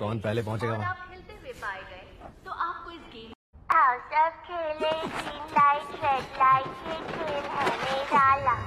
कौन पहले पहुंचेगा वहाँ? आप खेलते हुए पाए गए तो आपको इस गेम सब खेले ग्रीन लाइट रेड लाइट, ये खेल है मेरा।